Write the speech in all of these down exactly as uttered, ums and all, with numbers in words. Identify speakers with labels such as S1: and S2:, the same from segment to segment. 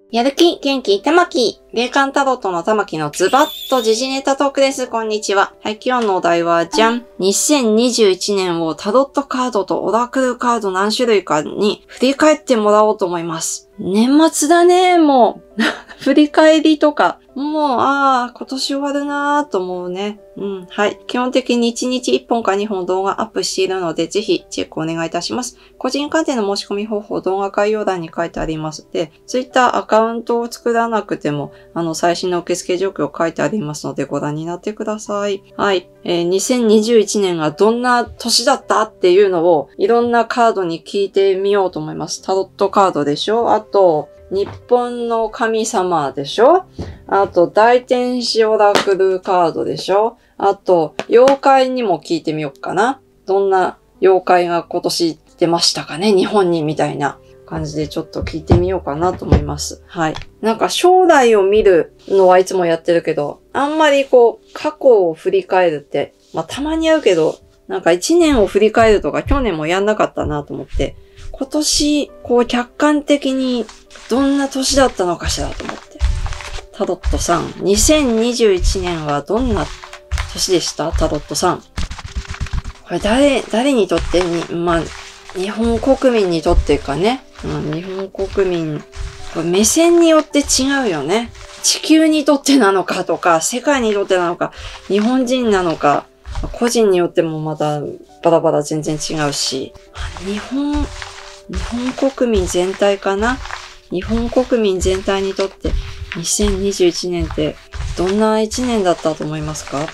S1: やる気、元気、たまき。霊感タロットのたまきのズバッと時事ネタトークです。こんにちは。はい、今日のお題は、じゃん。にせんにじゅういちねんをタロットカードとオラクルカード何種類かに振り返ってもらおうと思います。年末だね、もう。振り返りとか。もう、ああ、今年終わるなーと思うね。うん、はい。基本的にいちにちいっぽんかにほん動画アップしているので、ぜひチェックお願いいたします。個人鑑定の申し込み方法、動画概要欄に書いてありますので、Twitter アカウントを作らなくても、あの、最新の受付状況書いてありますので、ご覧になってください。はい。えー、にせんにじゅういちねんがどんな年だったっていうのを、いろんなカードに聞いてみようと思います。タロットカードでしょ？あと、日本の神様でしょ？あと、大天使オラクルカードでしょ？あと、妖怪にも聞いてみようかな。どんな妖怪が今年出ましたかね？日本にみたいな感じでちょっと聞いてみようかなと思います。はい。なんか将来を見るのはいつもやってるけど、あんまりこう、過去を振り返るって、まあたまにやるけど、なんか一年を振り返るとか去年もやんなかったなと思って、今年、こう客観的にどんな年だったのかしらと思って。タロットさん、にせんにじゅういちねんはどんな年でした？タロットさん。これ誰、誰にとってに、まあ、日本国民にとってかね。うん、日本国民、これ目線によって違うよね。地球にとってなのかとか、世界にとってなのか、日本人なのか、個人によってもまたバラバラ全然違うし、日本、日本国民全体かな。日本国民全体にとってにせんにじゅういちねんってどんないちねんだったと思いますか？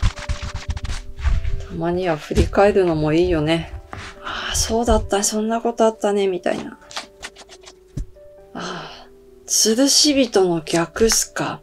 S1: たまには振り返るのもいいよね。ああ、そうだった、そんなことあったね、みたいな。ああ、吊るし人の逆っすか。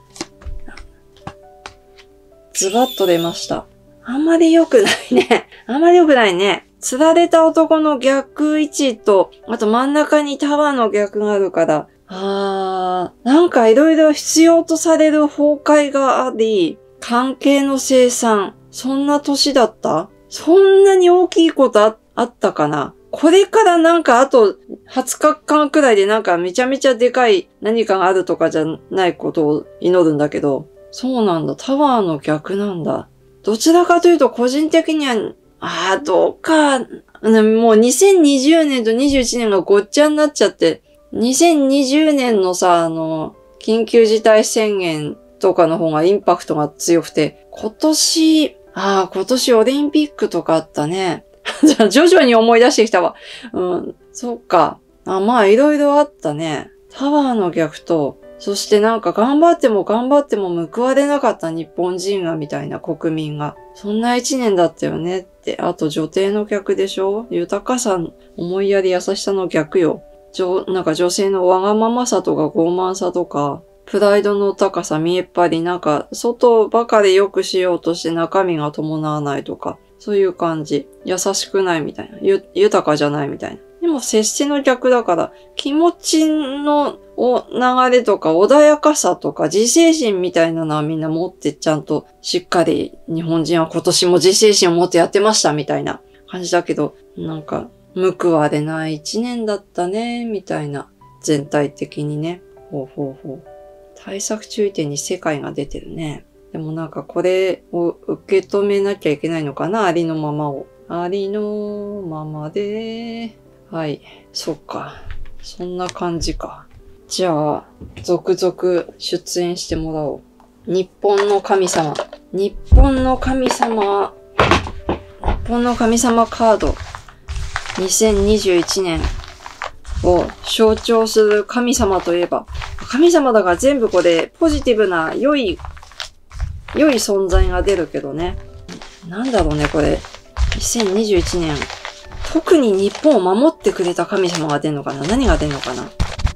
S1: ズバッと出ました。あんまり良くないね。あんまり良くないね。釣られた男の逆位置と、あと真ん中にタワーの逆があるから、あー、なんかいろいろ必要とされる崩壊があり、関係の生産、そんな年だった？そんなに大きいこと あ, あったかな？これからなんかあとはつかかんくらいでなんかめちゃめちゃでかい何かがあるとかじゃないことを祈るんだけど、そうなんだ。タワーの逆なんだ。どちらかというと個人的には、ああ、どうか、もうにせんにじゅうねんとにじゅういちねんがごっちゃになっちゃって、にせんにじゅうねんのさ、あの、緊急事態宣言とかの方がインパクトが強くて、今年、ああ、今年オリンピックとかあったね。じゃあ徐々に思い出してきたわ。うん、そっか。あ、まあいろいろあったね。タワーの逆と、そしてなんか頑張っても頑張っても報われなかった日本人がみたいな国民が。そんな一年だったよねって。あと女帝の逆でしょ？豊かさ、思いやり優しさの逆よ。なんか女性のわがままさとか傲慢さとか、プライドの高さ見えっ張り、なんか外ばかり良くしようとして中身が伴わないとか、そういう感じ。優しくないみたいな。ゆ、豊かじゃないみたいな。でも接しの逆だから、気持ちの流れとか穏やかさとか自制心みたいなのはみんな持ってちゃんとしっかり日本人は今年も自制心を持ってやってましたみたいな感じだけど、なんか報われない一年だったね、みたいな。全体的にね。ほうほうほう。対策注意点に世界が出てるね。でもなんかこれを受け止めなきゃいけないのかな、ありのままを。ありのままで。はい。そっか。そんな感じか。じゃあ、続々出演してもらおう。日本の神様。日本の神様。日本の神様カード。にせんにじゅういちねんを象徴する神様といえば、神様だから全部これポジティブな良い、良い存在が出るけどね。なんだろうね、これ。にせんにじゅういちねん。特に日本を守ってくれた神様が出るのかな？何が出るのかな？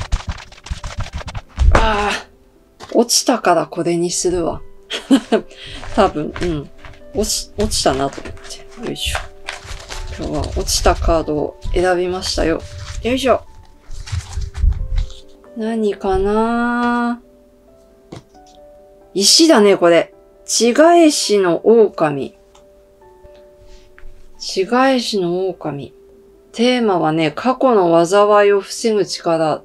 S1: ああ、落ちたからこれにするわ。多分、うん。落ち、落ちたなと思って。よいしょ。今日は落ちたカードを選びましたよ。よいしょ。何かな？石だね、これ。地返しの狼。地返しの狼。テーマはね、過去の災いを防ぐ力。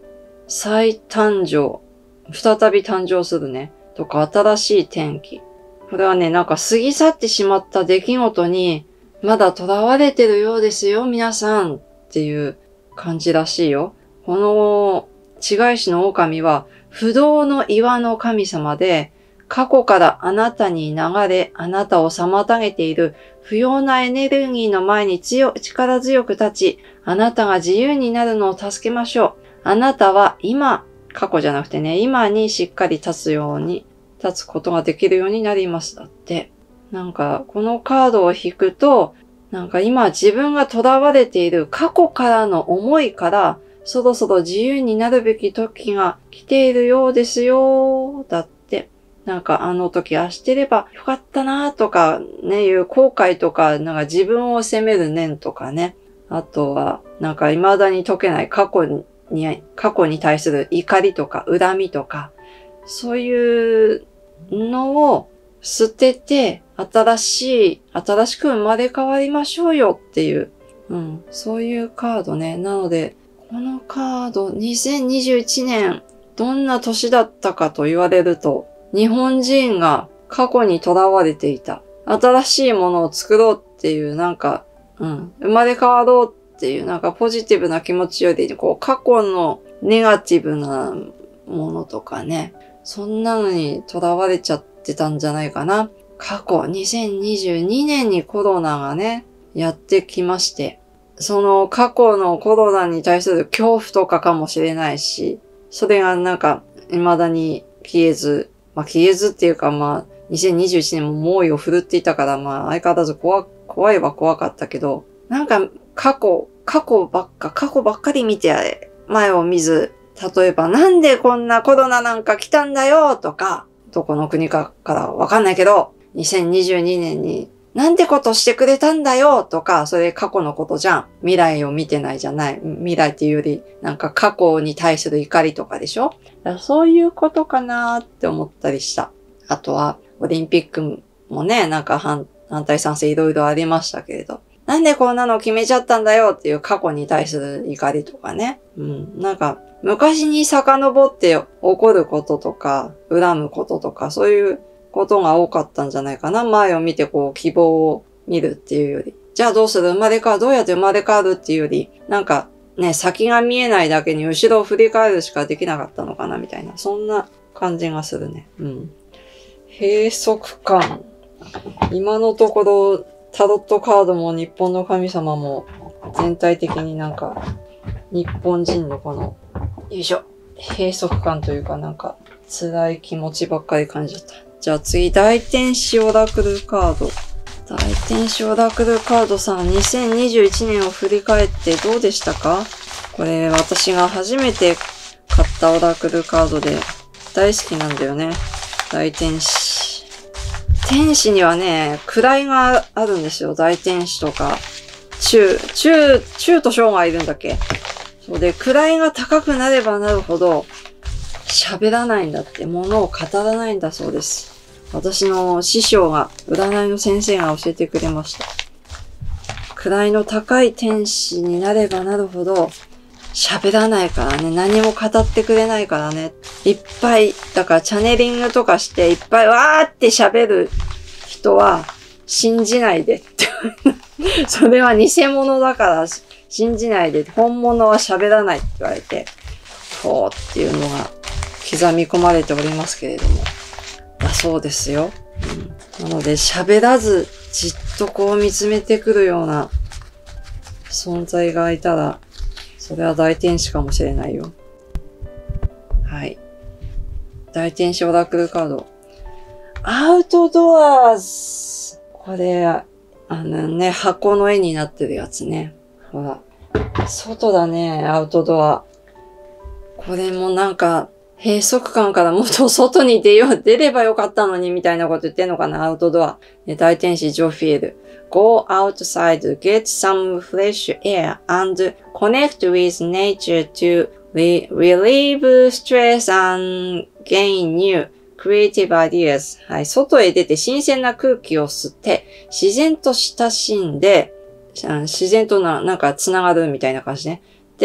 S1: 再誕生。再び誕生するね。とか、新しい天気。これはね、なんか過ぎ去ってしまった出来事に、まだ囚われてるようですよ、皆さん。っていう感じらしいよ。この、違いしの狼は、不動の岩の神様で、過去からあなたに流れ、あなたを妨げている不要なエネルギーの前に強、力強く立ち、あなたが自由になるのを助けましょう。あなたは今、過去じゃなくてね、今にしっかり立つように、立つことができるようになります。だって。なんか、このカードを引くと、なんか今自分が囚われている過去からの思いから、そろそろ自由になるべき時が来ているようですよ。だって。なんかあの時ああしてればよかったなとかね、いう後悔とか、なんか自分を責める念とかね。あとは、なんか未だに解けない過去に、過去に対する怒りとか恨みとか、そういうのを捨てて、新しい、新しく生まれ変わりましょうよっていう、うん、そういうカードね。なので、このカード、にせんにじゅういちねん、どんな年だったかと言われると、日本人が過去に囚われていた。新しいものを作ろうっていう、なんか、うん、生まれ変わろうっていう、なんかポジティブな気持ちより、こう、過去のネガティブなものとかね、そんなのに囚われちゃってたんじゃないかな。過去、にせんにじゅうにねんにコロナがね、やってきまして、その過去のコロナに対する恐怖とかかもしれないし、それがなんか、未だに消えず、まあ消えずっていうかまあ、にせんにじゅういちねんも猛威を振るっていたから、まあ相変わらず怖、怖いは怖かったけど、なんか過去、過去ばっか、過去ばっかり見て、前を見ず、例えばなんでこんなコロナなんか来たんだよとか、どこの国かからわかんないけど、にせんにじゅうにねんになんてことしてくれたんだよとか、それ過去のことじゃん。未来を見てないじゃない。未来っていうより、なんか過去に対する怒りとかでしょ？だからそういうことかなーって思ったりした。あとは、オリンピックもね、なんか反、反対賛成いろいろありましたけれど。なんでこんなの決めちゃったんだよっていう過去に対する怒りとかね。うん。なんか、昔に遡って起こることとか、恨むこととか、そういうことが多かったんじゃないかな。前を見てこう希望を見るっていうより。じゃあどうする？生まれ変わる？どうやって生まれ変わるっていうより、なんかね、先が見えないだけに後ろを振り返るしかできなかったのかなみたいな。そんな感じがするね。うん。閉塞感。今のところ、タロットカードも日本の神様も全体的になんか日本人のこの、よいしょ、閉塞感というかなんか辛い気持ちばっかり感じちゃった。じゃあ次、大天使オラクルカード。大天使オラクルカードさん、にせんにじゅういちねんを振り返ってどうでしたか？これ私が初めて買ったオラクルカードで大好きなんだよね。大天使。天使にはね、位があるんですよ。大天使とか、中、中、中と小がいるんだっけ？そうで、位が高くなればなるほど、喋らないんだって、物を語らないんだそうです。私の師匠が、占いの先生が教えてくれました。位の高い天使になればなるほど、喋らないからね、何も語ってくれないからね。いっぱい、だからチャネリングとかしていっぱいわーって喋る人は信じないでって。それは偽物だから信じないで、本物は喋らないって言われて、こうっていうのが刻み込まれておりますけれども。だそうですよ。うん、なので喋らずじっとこう見つめてくるような存在がいたら、それは大天使かもしれないよ。はい。大天使オラクルカード。アウトドアーズ。これ、あのね、箱の絵になってるやつね。ほら。外だね、アウトドア。これもなんか、閉塞感からもっと外に出よう、出ればよかったのにみたいなこと言ってんのかな、アウトドア。ね、大天使ジョフィール。Go outside, get some fresh air, and connect with nature to re- relieve stress and gain new creative ideas. はい。外へ出て新鮮な空気を吸って、自然と親しんで、自然とな、なんか繋がるみたいな感じね。で、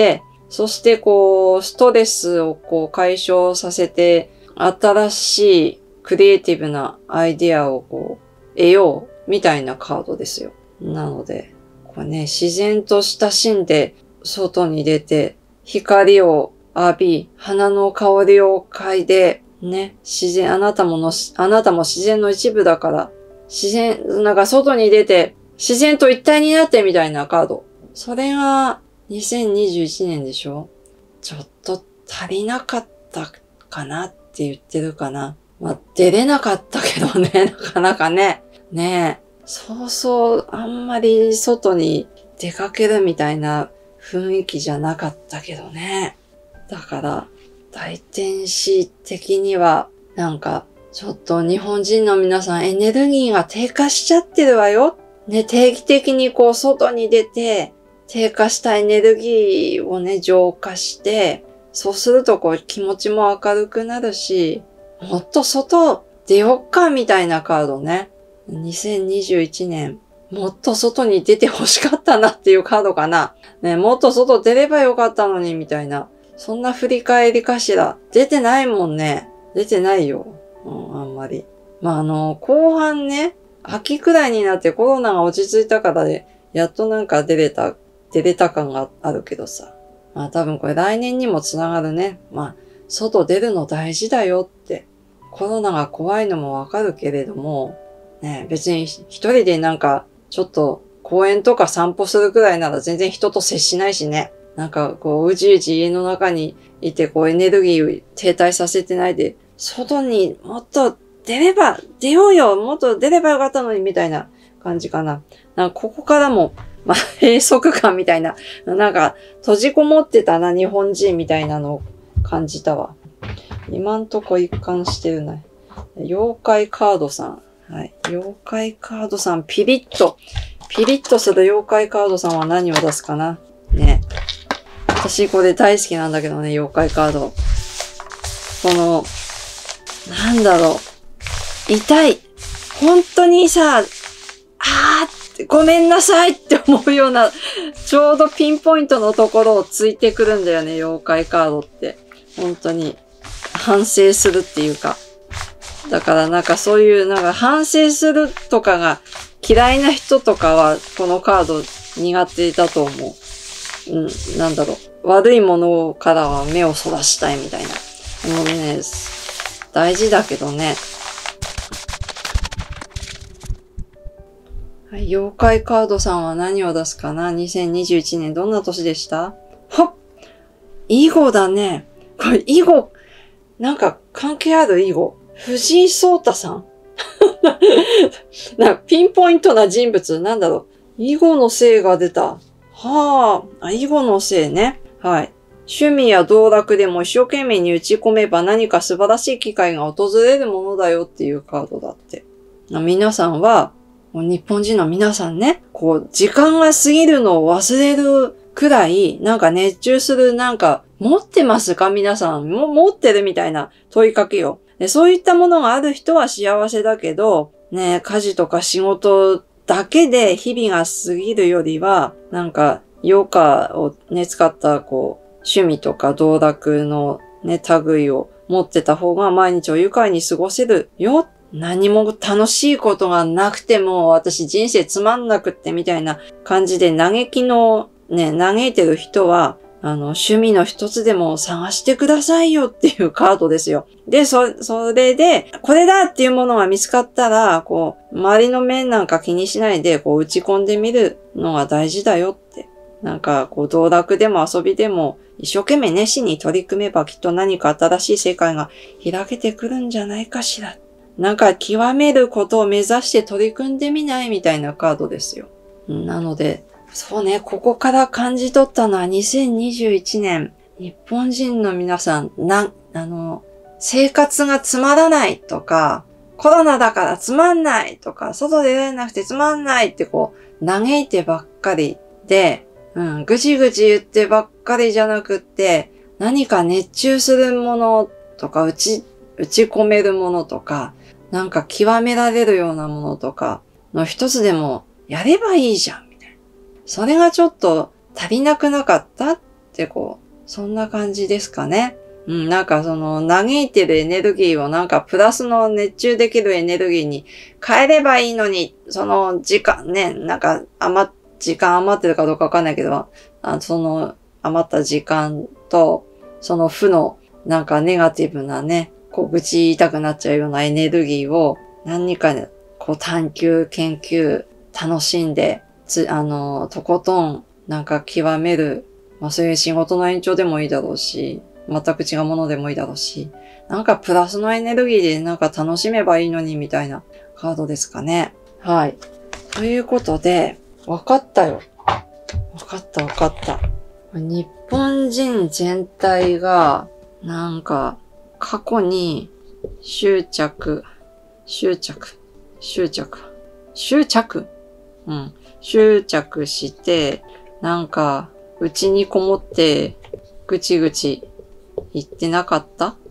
S1: そしてこう、ストレスをこう解消させて、新しいクリエイティブなアイディアをこう、得ようみたいなカードですよ。なので、これね、自然と親しんで、外に出て、光を浴び、花の香りを嗅いで、ね、自然、あなたもの、あなたも自然の一部だから、自然、なんか外に出て、自然と一体になってみたいなカード。それがにせんにじゅういちねんでしょ？ちょっと足りなかったかなって言ってるかな。まあ、出れなかったけどね、なかなかね。ねえ。そうそう、あんまり外に出かけるみたいな雰囲気じゃなかったけどね。だから、大天使的には、なんか、ちょっと日本人の皆さんエネルギーが低下しちゃってるわよ。ね、定期的にこう外に出て、低下したエネルギーをね、浄化して、そうするとこう気持ちも明るくなるし、もっと外出よっかみたいなカードね。にせんにじゅういちねん、もっと外に出て欲しかったなっていうカードかな。ね、もっと外出ればよかったのにみたいな。そんな振り返りかしら。出てないもんね。出てないよ。うん、あんまり。まあ、あの、後半ね、秋くらいになってコロナが落ち着いたからで、やっとなんか出れた、出れた感があるけどさ。まあ多分これ来年にもつながるね。まあ、外出るの大事だよって。コロナが怖いのもわかるけれども、ね、別に一人でなんか、ちょっと公園とか散歩するくらいなら全然人と接しないしね。なんかこう、うじうじ家の中にいてこうエネルギーを停滞させてないで、外にもっと出れば、出ようよもっと出ればよかったのにみたいな感じかな。なんかここからも、まあ、閉塞感みたいな、なんか閉じこもってたな日本人みたいなのを感じたわ。今んとこ一貫してるな。妖怪カードさん。はい。妖怪カードさん、ピリッと、ピリッとする妖怪カードさんは何を出すかなね。私これ大好きなんだけどね、妖怪カード。この、なんだろう。痛い。本当にさ、あー、ごめんなさいって思うような、ちょうどピンポイントのところをついてくるんだよね、妖怪カードって。本当に、反省するっていうか。だからなんかそういう、なんか反省するとかが嫌いな人とかは、このカード苦手だと思う。うん、なんだろう。悪いものからは目をそらしたいみたいな。もうね、大事だけどね。はい、妖怪カードさんは何を出すかな ?にせんにじゅういち 年どんな年でした？はっ！囲碁だね。これ囲碁、なんか関係ある囲碁。藤井聡太さんなんかピンポイントな人物、なんだろう。囲碁の星が出た。はあ、あ、囲碁の星ね。はい。趣味や道楽でも一生懸命に打ち込めば何か素晴らしい機会が訪れるものだよっていうカードだって。皆さんは、日本人の皆さんね、こう、時間が過ぎるのを忘れるくらい、なんか熱中する、なんか、持ってますか皆さん。も、持ってるみたいな問いかけよ。で、そういったものがある人は幸せだけど、ね、家事とか仕事だけで日々が過ぎるよりは、なんか、余暇をね、使った、こう、趣味とか道楽のね、類を持ってた方が毎日を愉快に過ごせるよ。何も楽しいことがなくても、私人生つまんなくってみたいな感じで嘆きのね、嘆いてる人は、あの、趣味の一つでも探してくださいよっていうカードですよ。で、そ、それで、これだっていうものが見つかったら、こう、周りの面なんか気にしないで、こう、打ち込んでみるのが大事だよって。なんか、こう、道楽でも遊びでも、一生懸命熱心に取り組めばきっと何か新しい世界が開けてくるんじゃないかしら。なんか、極めることを目指して取り組んでみないみたいなカードですよ。なので、そうね、ここから感じ取ったのはにせんにじゅういちねん、日本人の皆さん、な、あの、生活がつまらないとか、コロナだからつまんないとか、外出られなくてつまんないってこう、嘆いてばっかりで、うん、ぐちぐち言ってばっかりじゃなくって、何か熱中するものとか、打ち、打ち込めるものとか、なんか極められるようなものとかの一つでもやればいいじゃん。それがちょっと足りなくなかったってこそんな感じですかね。うん、なんかその嘆いてるエネルギーをなんかプラスの熱中できるエネルギーに変えればいいのに、その時間ね、なんか余っ、時間余ってるかどうかわかんないけど、あその余った時間と、その負のなんかネガティブなね、こう愚痴言いたくなっちゃうようなエネルギーを何かね、こう探求、研究、楽しんで、つ、あの、とことんなんか極める、まあそういう仕事の延長でもいいだろうし、全く違うものでもいいだろうし、なんかプラスのエネルギーでなんか楽しめばいいのにみたいなカードですかね。はい。ということで、わかったよ。わかったわかった。日本人全体が、なんか、過去に執着、執着、執着、執着うん。執着して、なんか、うちにこもって、ぐちぐち言ってなかったって、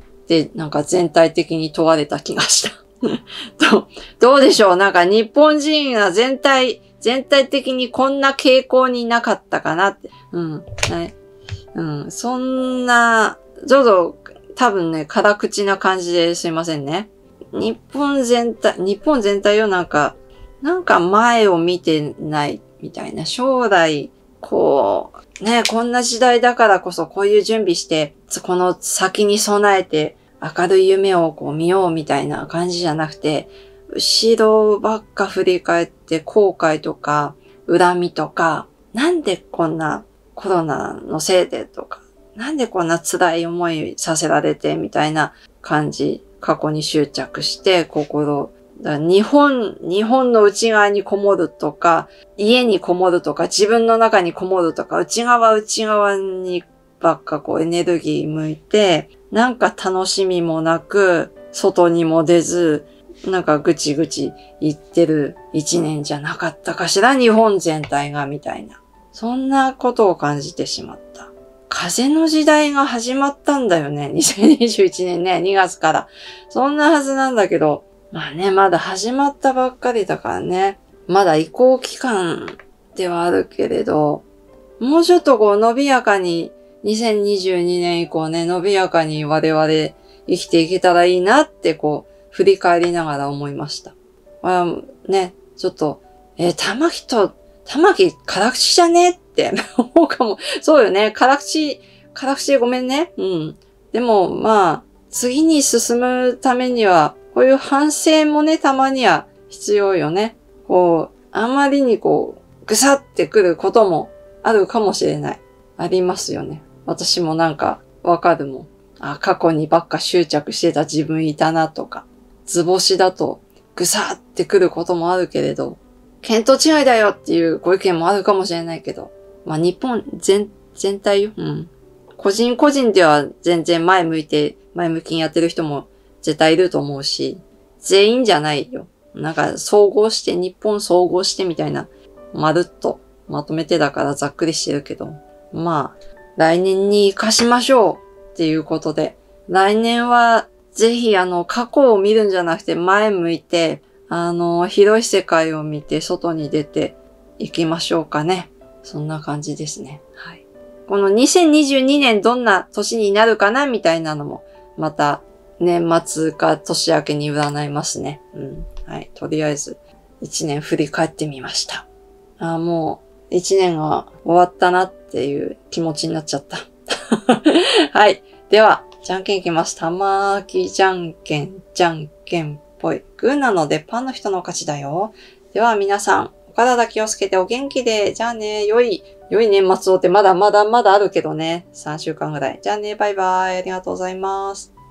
S1: なんか全体的に問われた気がした。ど, どうでしょうなんか日本人は全体、全体的にこんな傾向になかったかなって。うん。ね、うん。そんな、ちょっと多分ね、辛口な感じですいませんね。日本全体、日本全体をなんか、なんか前を見てないみたいな。将来、こう、ね、こんな時代だからこそこういう準備して、この先に備えて明るい夢をこう見ようみたいな感じじゃなくて、後ろばっか振り返って後悔とか恨みとか、なんでこんなコロナのせいでとか、なんでこんな辛い思いさせられてみたいな感じ、過去に執着して心、だ日本、日本の内側にこもるとか、家にこもるとか、自分の中にこもるとか、内側内側にばっかこうエネルギー向いて、なんか楽しみもなく、外にも出ず、なんかぐちぐち言ってる一年じゃなかったかしら、日本全体がみたいな。そんなことを感じてしまった。風の時代が始まったんだよね。にせんにじゅういちねんね、にがつから。そんなはずなんだけど、まあね、まだ始まったばっかりだからね。まだ移行期間ではあるけれど、もうちょっとこう伸びやかに、にせんにじゅうにねん以降ね、伸びやかに我々生きていけたらいいなってこう、振り返りながら思いました。まあね、ちょっと、えー、玉木と、玉木辛口じゃねって思うかも。そうよね。辛口、辛口でごめんね。うん。でもまあ、次に進むためには、こういう反省もね、たまには必要よね。こう、あまりにこう、ぐさってくることもあるかもしれない。ありますよね。私もなんかわかるもん。あ、過去にばっか執着してた自分いたなとか。図星だとぐさってくることもあるけれど、見当違いだよっていうご意見もあるかもしれないけど、まあ日本全、全体よ。うん。個人個人では全然前向いて、前向きにやってる人も絶対いると思うし、全員じゃないよ。なんか総合して、日本総合してみたいな、まるっとまとめてだからざっくりしてるけど、まあ、来年に活かしましょうっていうことで、来年はぜひあの過去を見るんじゃなくて前向いて、あの広い世界を見て外に出ていきましょうかね。そんな感じですね。はい。このにせんにじゅうにねんどんな年になるかなみたいなのも、また年末か年明けに占いますね。うん。はい。とりあえず、一年振り返ってみました。あ、もう、一年が終わったなっていう気持ちになっちゃった。はい。では、じゃんけんいきます。玉木じゃんけん、じゃんけんぽい。グーなのでパンの人の勝ちだよ。では皆さん、お体気をつけてお元気で。じゃあね、良い、良い年末をってまだまだまだあるけどね。さんしゅうかんぐらい。じゃあね、バイバイ。ありがとうございます。